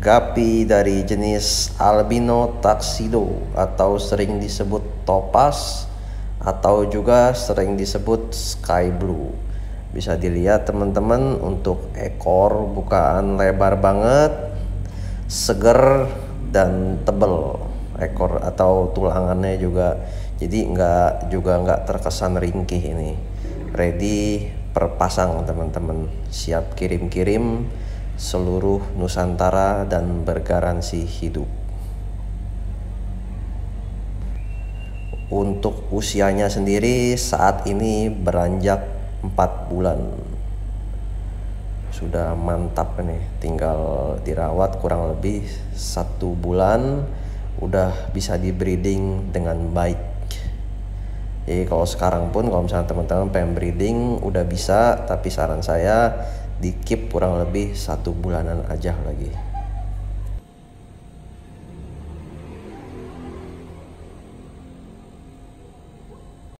Gapi dari jenis albino tuxedo atau sering disebut topaz atau juga sering disebut sky blue. Bisa dilihat teman-teman, untuk ekor bukaan lebar banget, seger dan tebel ekor atau tulangannya juga, jadi nggak terkesan ringkih. Ini ready perpasang teman-teman, siap kirim-kirim seluruh Nusantara dan bergaransi hidup. Untuk usianya sendiri saat ini beranjak 4 bulan. Sudah mantap nih, tinggal dirawat kurang lebih 1 bulan udah bisa di breeding dengan baik. Jadi kalau sekarang pun kalau misalnya teman-teman pengen breeding udah bisa, tapi saran saya di keep kurang lebih 1 bulanan aja lagi.